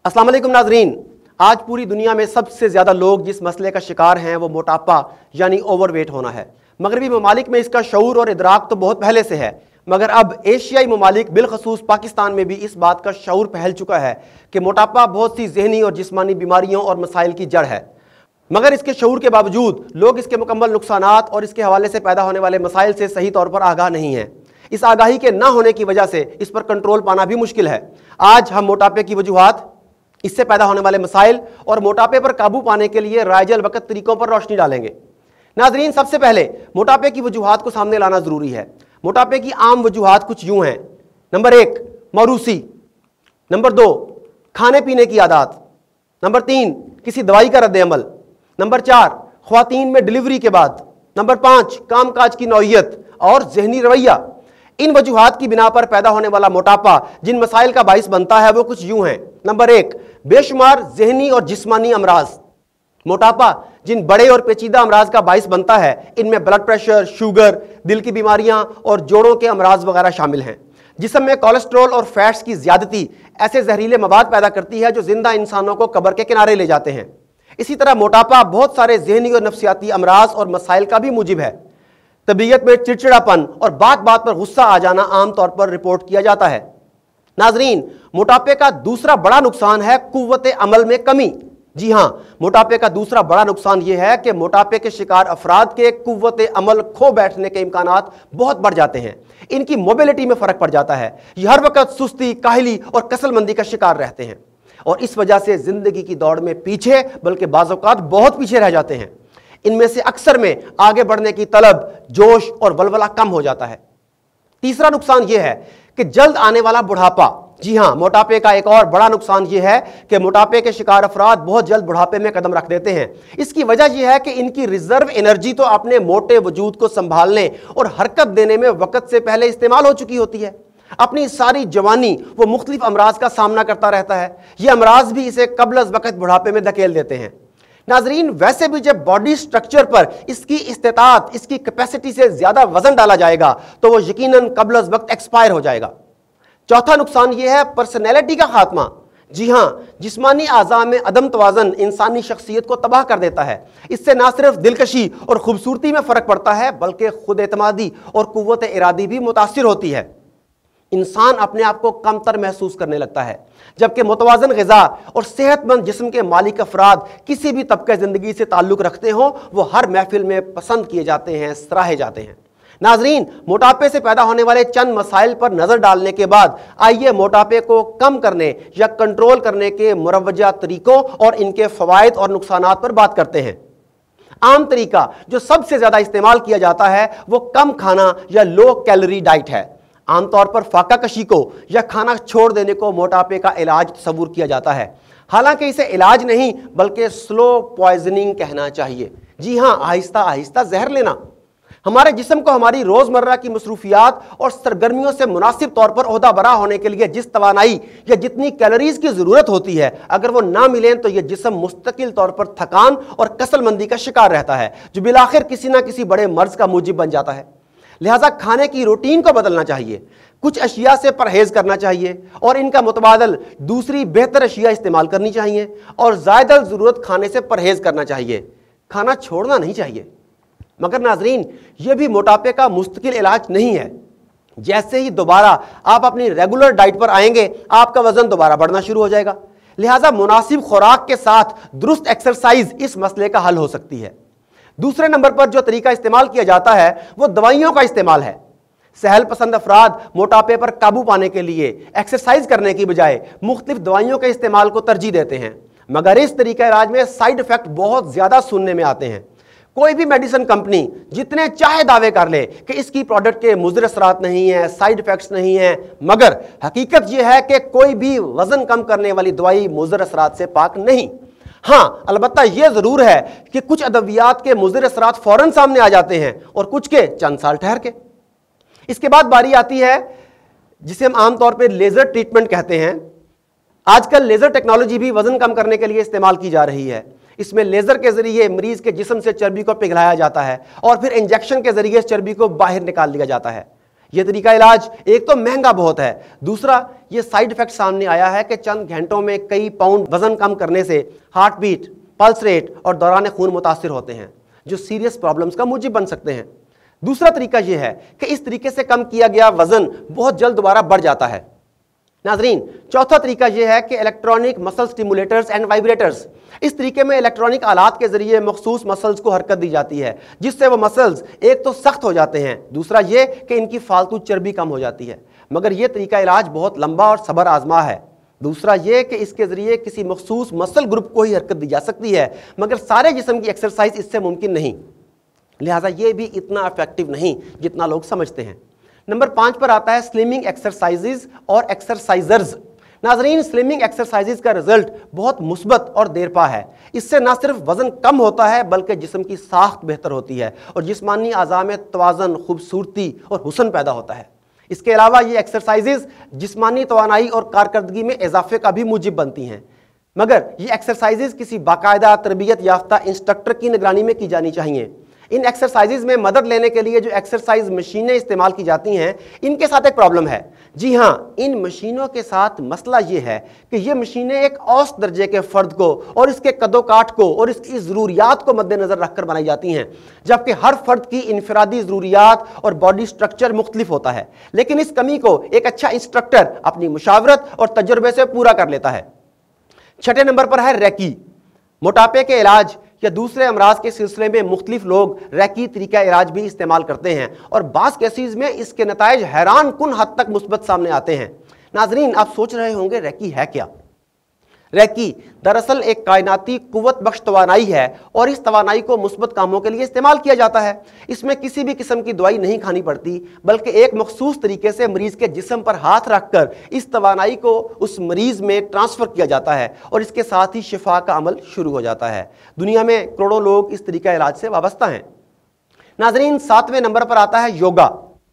अस्सलाम वालेकुम नाजरीन, आज पूरी दुनिया में सबसे ज़्यादा लोग जिस मसले का शिकार हैं वो मोटापा यानी ओवरवेट होना है। मगरबी ममालिक में इसका शऊर और इदराक तो बहुत पहले से है, मगर अब एशियाई ममालिक बिलखसूस पाकिस्तान में भी इस बात का शऊर फैल चुका है कि मोटापा बहुत सी जहनी और जिस्मानी बीमारियों और मसाइल की जड़ है। मगर इसके शऊर के बावजूद लोग इसके मुकम्मल नुकसानात और इसके हवाले से पैदा होने वाले मसाइल से सही तौर पर आगाह नहीं हैं। इस आगाही के ना होने की वजह से इस पर कंट्रोल पाना भी मुश्किल है। आज हम मोटापे की वजूहात, इससे पैदा होने वाले मसाइल और मोटापे पर काबू पाने के लिए रायजल वक़्त तरीकों पर रोशनी डालेंगे। नाजरीन, सबसे पहले मोटापे की वजूहात को सामने लाना ज़रूरी है। मोटापे की आम वजूहात कुछ यूँ हैं। नंबर 1, मौरूसी। नंबर 2, खाने पीने की आदत। नंबर 3, किसी दवाई का रद्द-ए-अमल। नंबर 4, ख्वातीन में डिलीवरी के बाद। नंबर 5, काम काज की नौइयत और जहनी रवैया। इन वजूहात की बिना पर पैदा होने वाला मोटापा जिन मसाइल का बाइस बनता है वो कुछ यूं हैं। नंबर 1, बेशुमार जहनी और जिस्मानी अमराज। मोटापा जिन बड़े और पेचीदा अमराज का बाइस बनता है, इनमें ब्लड प्रेशर, शुगर, दिल की बीमारियां और जोड़ों के अमराज वगैरह शामिल हैं। जिस्म में कोलेस्ट्रॉल और फैट्स की ज्यादती ऐसे जहरीले मवाद पैदा करती है जो जिंदा इंसानों को कब्र के किनारे ले जाते हैं। इसी तरह मोटापा बहुत सारे जहनी और नफ्सियाती अमराज और मसाइल का भी मूजिब है। तबीयत में चिड़चिड़ापन और बात बात पर गुस्सा आ जाना आमतौर पर रिपोर्ट किया जाता है। नाजरीन, मोटापे का दूसरा बड़ा नुकसान है कुव्वत अमल में कमी। जी हां, मोटापे का दूसरा बड़ा नुकसान यह है कि मोटापे के शिकार अफराद के कुव्वत अमल खो बैठने के इम्कानात बहुत बढ़ जाते हैं। इनकी मोबिलिटी में फर्क पड़ जाता है। ये हर वक्त सुस्ती, काहली और कसलमंदी का शिकार रहते हैं और इस वजह से जिंदगी की दौड़ में पीछे, बल्कि बाज़ औक़ात बहुत पीछे रह जाते हैं। इनमें से अक्सर में आगे बढ़ने की तलब, जोश और वलवला कम हो जाता है। तीसरा नुकसान यह है कि जल्द आने वाला बुढ़ापा। जी हां, मोटापे का एक और बड़ा नुकसान यह है कि मोटापे के शिकार अफराद बहुत जल्द बुढ़ापे में कदम रख देते हैं। इसकी वजह यह है कि इनकी रिजर्व एनर्जी तो अपने मोटे वजूद को संभालने और हरकत देने में वक्त से पहले इस्तेमाल हो चुकी होती है। अपनी सारी जवानी वो मुख्तलिफ अमराज का सामना करता रहता है। ये अमराज भी इसे कब्ल अज़ वक़्त बुढ़ापे में धकेल देते हैं। नाजरीन, वैसे भी जब बॉडी स्ट्रक्चर पर इसकी इस्तेताअत, इसकी कैपेसिटी से ज्यादा वजन डाला जाएगा तो वो यकीनन कब्ल अज़ वक्त एक्सपायर हो जाएगा। चौथा नुकसान यह है पर्सनैलिटी का खात्मा। जी हां, जिस्मानी आज़ा में अदम तवाज़न इंसानी शख्सियत को तबाह कर देता है। इससे ना सिर्फ दिलकशी और खूबसूरती में फ़र्क पड़ता है, बल्कि खुद एतमादी और कुव्वत इरादी भी मुतासिर होती है। इंसान अपने आप को कमतर महसूस करने लगता है, जबकि मुतवाज़न ग़िज़ा और सेहतमंद जिस्म के मालिक अफराद किसी भी तबके ज़िंदगी से ताल्लुक़ रखते हों, वो हर महफिल में पसंद किए जाते हैं, सराहे जाते हैं। नाजरीन, मोटापे से पैदा होने वाले चंद मसाइल पर नज़र डालने के बाद आइए मोटापे को कम करने या कंट्रोल करने के मुरवजा तरीकों और इनके फ़वाइद और नुकसानात पर बात करते हैं। आम तरीका जो सबसे ज़्यादा इस्तेमाल किया जाता है वो कम खाना या लो कैलोरी डाइट है। आमतौर पर फाका कशी को या खाना छोड़ देने को मोटापे का इलाज तस्वुर किया जाता है। हालांकि इसे इलाज नहीं बल्कि स्लो पॉइजनिंग कहना चाहिए। जी हां, आहिस्ता आहिस्ता जहर लेना। हमारे जिस्म को हमारी रोजमर्रा की मसरूफियात और सरगर्मियों से मुनासिब तौर पर ओहदा बरा होने के लिए जिस तवानाई या जितनी कैलोरीज की जरूरत होती है, अगर वो ना मिलें तो यह जिस्म मुस्तकिल तौर पर थकान और कसलमंदी का शिकार रहता है, जो बिलाखिर किसी ना किसी बड़े मर्ज का मूजिब बन जाता है। लिहाजा खाने की रूटीन को बदलना चाहिए, कुछ अशिया से परहेज करना चाहिए और इनका मुतबादल दूसरी बेहतर अशिया इस्तेमाल करनी चाहिए और ज़्यादा ज़रूरत खाने से परहेज करना चाहिए। खाना छोड़ना नहीं चाहिए। मगर नाजरीन, यह भी मोटापे का मुस्तकिल इलाज नहीं है। जैसे ही दोबारा आप अपनी रेगुलर डाइट पर आएंगे, आपका वजन दोबारा बढ़ना शुरू हो जाएगा। लिहाजा मुनासिब खुराक के साथ दुरुस्त एक्सरसाइज इस मसले का हल हो सकती है। दूसरे नंबर पर जो तरीका इस्तेमाल किया जाता है वो दवाइयों का इस्तेमाल है। सहल पसंद अफराद मोटापे पर काबू पाने के लिए एक्सरसाइज करने की बजाय मुख्तलिफ दवाइयों के इस्तेमाल को तरजीह देते हैं, मगर इस तरीका इलाज में साइड इफेक्ट बहुत ज्यादा सुनने में आते हैं। कोई भी मेडिसिन कंपनी जितने चाहे दावे कर ले कि इसकी प्रोडक्ट के मुज़र असरात नहीं है, साइड इफेक्ट्स नहीं है, मगर हकीकत यह है कि कोई भी वजन कम करने वाली दवाई मुज़र असरात से पाक नहीं। हाँ, अलबत्ता यह जरूर है कि कुछ अदवियात के मुज़र असरात फौरन सामने आ जाते हैं और कुछ के चंद साल ठहर के। इसके बाद बारी आती है जिसे हम आमतौर पर लेजर ट्रीटमेंट कहते हैं। आजकल लेजर टेक्नोलॉजी भी वजन कम करने के लिए इस्तेमाल की जा रही है। इसमें लेजर के जरिए मरीज के जिस्म से चर्बी को पिघलाया जाता है और फिर इंजेक्शन के जरिए इस चर्बी को बाहर निकाल लिया जाता है। یہ طریقہ علاج ایک تو مہنگا بہت ہے، دوسرا یہ سائیڈ ایفیکٹ سامنے آیا ہے کہ چند گھنٹوں میں کئی پاؤنڈ وزن کم کرنے سے ہارٹ بیٹ، پلس ریٹ اور دوران خون متاثر ہوتے ہیں، جو سیریس پرابلمز کا موجب بن سکتے ہیں۔ دوسرا طریقہ یہ ہے کہ اس طریقے سے کم کیا گیا وزن بہت جلد دوبارہ بڑھ جاتا ہے۔ ناظرین، چوتھا طریقہ یہ ہے کہ الیکٹرانک مسل سٹیمولیٹرز اینڈ وائبریٹرز، اس طریقے میں الیکٹرانک آلات کے ذریعے مخصوص مسلز کو حرکت دی جاتی ہے، جس سے وہ مسلز ایک تو سخت ہو جاتے ہیں، دوسرا یہ کہ ان کی فالتو چربی کم ہو جاتی ہے۔ مگر یہ طریقہ علاج بہت لمبا اور صبر آزما ہے۔ دوسرا یہ کہ اس کے ذریعے کسی مخصوص مسل گروپ کو ہی حرکت دی جا سکتی ہے، مگر سارے جسم کی ایکسرسائز اس سے ممکن نہیں، لہٰذا یہ بھی اتنا افیکٹو نہیں جتنا لوگ سمجھتے ہیں۔ نمبر 5 پر آتا ہے سلمنگ ایکسرسائزز اور ایکسرسائزرز۔ ناظرین، سلمنگ ایکسرسائزز کا رزلٹ بہت مثبت اور دیر پا ہے۔ اس سے نہ صرف وزن کم ہوتا ہے بلکہ جسم کی ساخت بہتر ہوتی ہے اور جسمانی اعضاء میں توازن، خوبصورتی اور حسن پیدا ہوتا ہے۔ اس کے علاوہ یہ ایکسرسائزز جسمانی توانائی اور کارکردگی میں اضافے کا بھی موجب بنتی ہیں، مگر یہ ایکسرسائزز کسی باقاعدہ تربیت یافتہ انسٹرکٹر کی نگرانی میں کی جانی چاہیے۔ ان ایکسرسائزز میں مدد لینے کے لیے جو ایکسرسائز مشینیں استعمال کی جاتی ہیں، ان کے ساتھ ایک پرابلم ہے۔ جی ہاں، ان مشینوں کے ساتھ مسئلہ یہ ہے کہ یہ مشینیں ایک اوسط درجے کے فرد کو اور اس کے قد و کاٹ کو اور اس کی ضروریات کو مد نظر رکھ کر بنائی جاتی ہیں، جبکہ ہر فرد کی انفرادی ضروریات اور باڈی سٹرکچر مختلف ہوتا ہے، لیکن اس کمی کو ایک اچھا انسٹرکٹر اپنی مشاورت اور تجربے سے پورا کر لیتا ہے۔ 6 نمبر پر ہے ریکی۔ موٹاپے کے علاج یا دوسرے امراض کے سلسلے میں مختلف لوگ ریکی طریقہ علاج بھی استعمال کرتے ہیں اور بعض کیسز میں اس کے نتائج حیران کن حد تک مثبت سامنے آتے ہیں۔ ناظرین، آپ سوچ رہے ہوں گے ریکی ہے کیا؟ ریکی دراصل ایک کائناتی قوت بخش توانائی ہے اور اس توانائی کو مثبت کاموں کے لیے استعمال کیا جاتا ہے۔ اس میں کسی بھی قسم کی دوائی نہیں کھانی پڑتی، بلکہ ایک مخصوص طریقے سے مریض کے جسم پر ہاتھ رکھ کر اس توانائی کو اس مریض میں ٹرانسفر کیا جاتا ہے اور اس کے ساتھ ہی شفا کا عمل شروع ہو جاتا ہے۔ دنیا میں کروڑوں لوگ اس طریقہ علاج سے وابستہ ہیں۔ ناظرین، 7ویں نمبر پر آتا ہے یوگا۔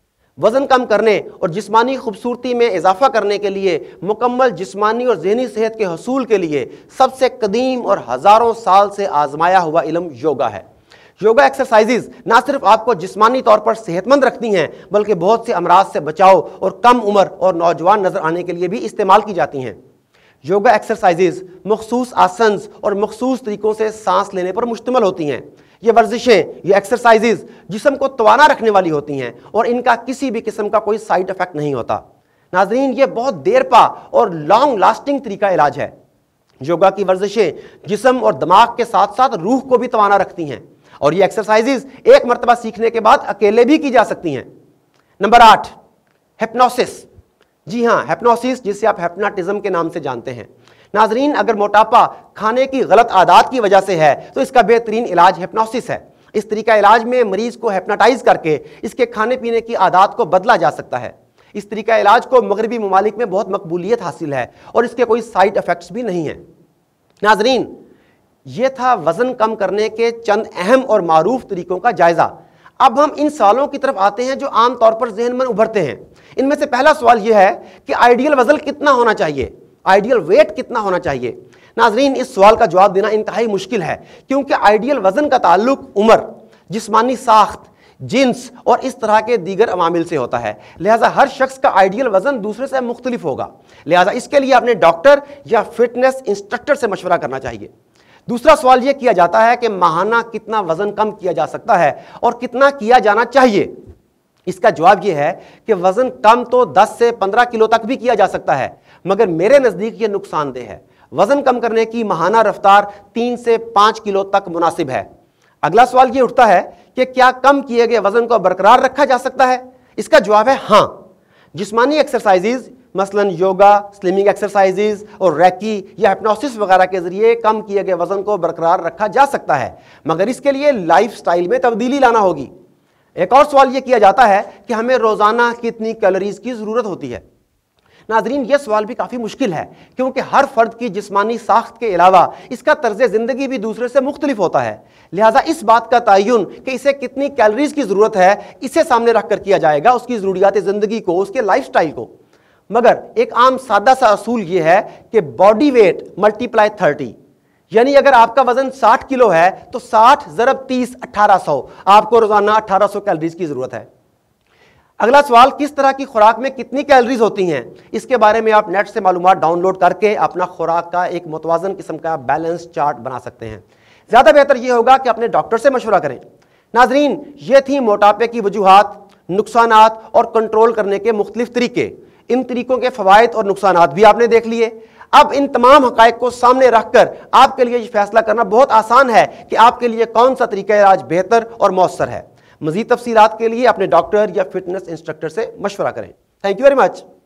وزن کم کرنے اور جسمانی خوبصورتی میں اضافہ کرنے کے لیے مکمل جسمانی اور ذہنی صحت کے حصول کے لیے سب سے قدیم اور ہزاروں سال سے آزمایا ہوا علم یوگا ہے۔ یوگا ایکسرسائزز نہ صرف آپ کو جسمانی طور پر صحت مند رکھتی ہیں بلکہ بہت سے امراض سے بچاؤ اور کم عمر اور نوجوان نظر آنے کے لیے بھی استعمال کی جاتی ہیں۔ یوگا ایکسرسائزز مخصوص آسنز اور مخصوص طریقوں سے سانس لینے پر مشتمل ہوتی ہیں۔ یہ ورزشیں، یہ ایکسرسائزز جسم کو توانا رکھنے والی ہوتی ہیں اور ان کا کسی بھی قسم کا کوئی سائیڈ افیکٹ نہیں ہوتا۔ ناظرین، یہ بہت دیر پا اور لانگ لاسٹنگ طریقہ علاج ہے۔ یوگا کی ورزشیں جسم اور دماغ کے ساتھ ساتھ روح کو بھی توانا رکھتی ہیں اور یہ ایکسرسائزز ایک مرتبہ سیکھنے کے بعد اکیلے بھی کی جا سکتی ہیں۔ Number 8، hypnosis. جی ہاں، ہپنوسس جسے آپ ہپناٹزم کے نام سے جانتے ہیں۔ ناظرین، اگر موٹاپا کھانے کی غلط عادات کی وجہ سے ہے تو اس کا بہترین علاج ہپنوسس ہے۔ اس طریقہ علاج میں مریض کو ہپناٹائز کر کے اس کے کھانے پینے کی عادات کو بدلا جا سکتا ہے۔ اس طریقہ علاج کو مغربی ممالک میں بہت مقبولیت حاصل ہے اور اس کے کوئی سائیڈ ایفیکٹس بھی نہیں ہیں۔ ناظرین، یہ تھا وزن کم کرنے کے چند اہم اور معروف طریقوں کا جائزہ۔ اب ہم ان سوالوں کی طرف آتے ہیں جو عام طور پر ذہن میں ابھرتے ہیں۔ ان میں سے پہلا سوال یہ ہے کہ آئیڈیل وزن کتنا ہونا چاہیے، آئیڈیل ویٹ کتنا ہونا چاہیے؟ ناظرین، اس سوال کا جواب دینا انتہائی مشکل ہے کیونکہ آئیڈیل وزن کا تعلق عمر، جسمانی ساخت، جنس اور اس طرح کے دیگر عوامل سے ہوتا ہے، لہٰذا ہر شخص کا آئیڈیل وزن دوسرے سے مختلف ہوگا، لہٰذا اس کے لیے اپنے ڈاکٹر یا فٹنس انسٹرکٹر سے مشورہ کرنا چاہیے۔ دوسرا سوال یہ کیا جاتا ہے کہ ماہانہ کتنا وزن کم کیا جا سکتا ہے اور کتنا کیا جانا چاہیے؟ اس کا جواب یہ ہے کہ وزن کم تو 10 سے 15 کلو تک بھی کیا جا سکتا ہے، مگر میرے نزدیک یہ نقصان دہ ہے۔ وزن کم کرنے کی ماہانہ رفتار 3 سے 5 کلو تک مناسب ہے۔ اگلا سوال یہ اٹھتا ہے کہ کیا کم کیے گئے وزن کو برقرار رکھا جا سکتا ہے؟ اس کا جواب ہے ہاں۔ جسمانی ایکسرسائزز مثلاً یوگا، سلمنگ ایکسرسائزز اور ریکی یا ہپنوسس وغیرہ کے ذریعے کم کیے گئے وزن کو برقرار رکھا جا سکتا ہے، مگر اس کے لیے لائف سٹائل میں تبدیلی لانا ہوگی۔ ایک اور سوال یہ کیا جاتا ہے کہ ہمیں روزانہ کتنی کیلوریز کی ضرورت ہوتی ہے؟ ناظرین، یہ سوال بھی کافی مشکل ہے کیونکہ ہر فرد کی جسمانی ساخت کے علاوہ اس کا طرز زندگی بھی دوسرے سے مختلف ہوتا ہے، لہٰذا اس بات کا تعین کہ اسے کتنی کیلوریز کی ضرورت ہے اسے سامنے رکھ کر کیا جائے گا، اس کی ضروریات زندگی کو، اس کے لائف سٹائل کو۔ مگر ایک عام سادہ سا اصول یہ ہے کہ باڈی ویٹ ملٹیپلائی 30، یعنی اگر آپ کا وزن 60 کلو ہے تو 60 ضرب 30 1800، آپ کو روزانہ 1800 کیلوریز کی ضرورت ہے۔ اگلا سوال، کس طرح کی خوراک میں کتنی کیلریز ہوتی ہیں؟ اس کے بارے میں آپ نیٹ سے معلومات ڈاؤن لوڈ کر کے اپنا خوراک کا ایک متوازن قسم کا بیلنس چارٹ بنا سکتے ہیں۔ زیادہ بہتر یہ ہوگا کہ اپنے ڈاکٹر سے مشورہ کریں۔ ناظرین، یہ تھی موٹاپے کی وجوہات، نقصانات اور کنٹرول کرنے کے مختلف طریقے۔ ان طریقوں کے فوائد اور نقصانات بھی آپ نے دیکھ لیے۔ اب ان تمام حقائق کو سامنے رکھ کر آپ کے لیے یہ فیصلہ کرنا بہت آسان ہے کہ آپ کے لیے کون سا طریقہ علاج بہتر اور مؤثر ہے۔ مزید تفصیلات کے لیے اپنے ڈاکٹر یا فٹنس انسٹرکٹر سے مشورہ کریں۔ Thank you very much.